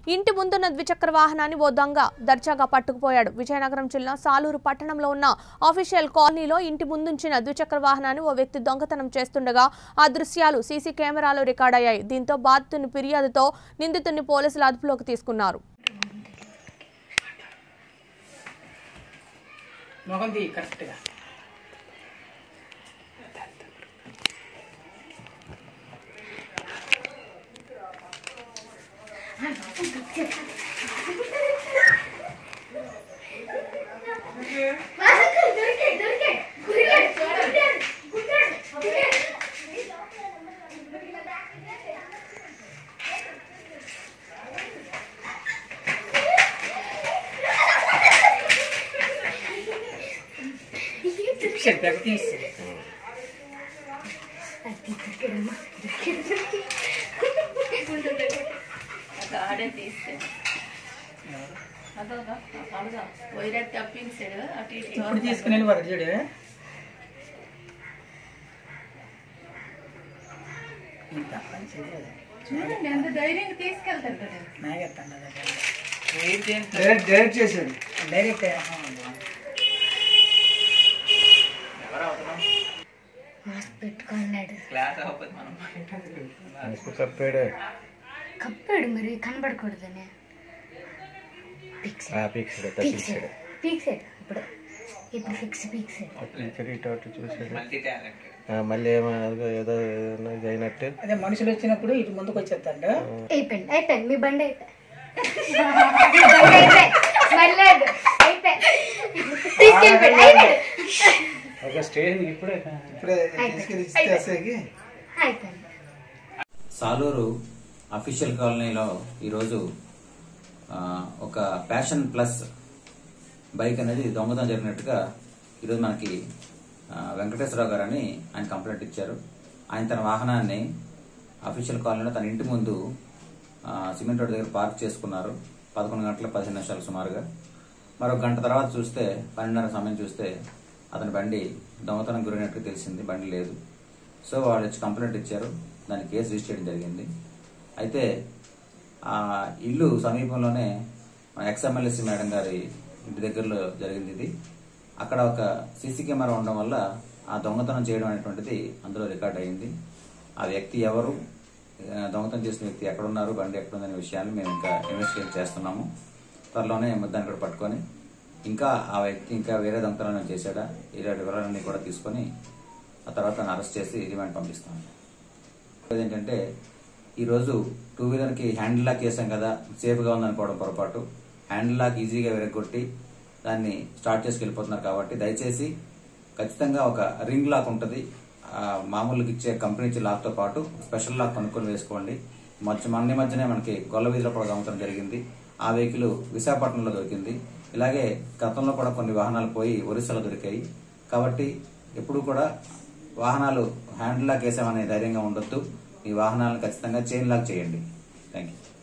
ఇంటి ముందున్న ద్విచక్ర వాహనాన్ని ఓ దొంగ దర్జాగా పట్టుకుపోయాడు. విజయనగరం జిల్లా సాలూరు పట్టణంలో ఉన్న ఆఫీషియల్ కాలనీలో ఇంటి ముందుంచిన ద్విచక్ర వాహనాన్ని ఓ వ్యక్తి దొంగతనం చేస్తుండగా ఆ దృశ్యాలు సీసీ కెమెరాలో రికార్డయ్యాయి. దీంతో బాధితుని ఫిర్యాదుతో నిందితుడిని పోలీసులు అదుపులోకి తీసుకున్నారు. తీసుకుని వాడు చూడు చూడండి అంత ధైర్యంగా తీసుకెళ్తారు కదా. డైరెక్ట్ చేశాడు డైరెక్ట్ పెట్టుకున్నాడు కప్పాడు మరి కనబడకూడదని ఇప్పుడు మళ్ళీ ఏదో అయినట్టు అదే మనుషులు వచ్చినప్పుడు ఇటు ముందుకు వచ్చేస్తాడు. అయిపోయింది మీ బండి సాలూరు అఫీషియల్ కాలనీలో ఈరోజు ఒక ప్యాషన్ ప్లస్ బైక్ అనేది దొంగతనం జరిగినట్టుగా ఈరోజు మనకి వెంకటేశ్వరరావు గారు అని ఆయన కంప్లైంట్ ఇచ్చారు. ఆయన తన వాహనాన్ని అఫీషియల్ కాలనీలో తన ఇంటి ముందు సిమెంట్ రోడ్ దగ్గర పార్క్ చేసుకున్నారు. 11 గంటల 15 నిమిషాలు సుమారుగా. మరో గంట తర్వాత చూస్తే 12:30 సమయం చూస్తే అతని బండి దొంగతనం గురైనట్టు తెలిసింది. బండి లేదు. సో వాళ్ళు వచ్చి కంప్లైంట్ ఇచ్చారు. దానికి కేసు రిజిస్టర్ చేయడం జరిగింది. అయితే ఆ ఇల్లు సమీపంలోనే ఎక్స్ఎమ్మెల్సీ మేడం గారి ఇంటి దగ్గరలో జరిగింది ఇది. అక్కడ ఒక సీసీ కెమెరా ఉండడం వల్ల ఆ దొంగతనం చేయడం అనేటువంటిది అందులో రికార్డ్ అయింది. ఆ వ్యక్తి ఎవరు, దొంగతనం చేసిన వ్యక్తి ఎక్కడున్నారు, బండి ఎక్కడుందనే విషయాన్ని మేము ఇంకా ఇన్వెస్టిగేట్ చేస్తున్నాము. త్వరలోనే ముద్దాన్ని కూడా పట్టుకొని ఇంకా ఆ వ్యక్తి ఇంకా వేరే దొంగతనం చేశాడా ఇలాంటి వివరాలన్నీ కూడా తీసుకొని ఆ తర్వాత అరెస్ట్ చేసి రిమాండ్ పంపిస్తాము. ఏంటంటే ఈరోజు 2 వీలర్కి హ్యాండిల్ లాక్ చేసాం కదా, సేఫ్గా ఉందనుకోవడం పొరపాటు. హ్యాండిల్ లాక్ ఈజీగా విరగొట్టి దాన్ని స్టార్ట్ చేసి వెళ్ళిపోతున్నారు. కాబట్టి దయచేసి ఖచ్చితంగా ఒక రింగ్ లాక్ ఉంటుంది, మామూలుగా ఇచ్చే కంపెనీ ఇచ్చే లాక్తో పాటు స్పెషల్ లాక్ కొనుక్కొని వేసుకోండి. మన మధ్యనే మనకి గొల్ల వీధిలో కూడా దొంగతనం జరిగింది. ఆ వెహికల్ విశాఖపట్నంలో దొరికింది. ఇలాగే గతంలో కూడా కొన్ని వాహనాలు పోయి ఒరిస్సాలో దొరికాయి. కాబట్టి ఎప్పుడు కూడా వాహనాలు హ్యాండిల్ లాక్ వేసామనే ధైర్యంగా ఉండొద్దు. ఈ వాహనాలను ఖచ్చితంగా చైన్ లాక్ చేయండి. Thank you.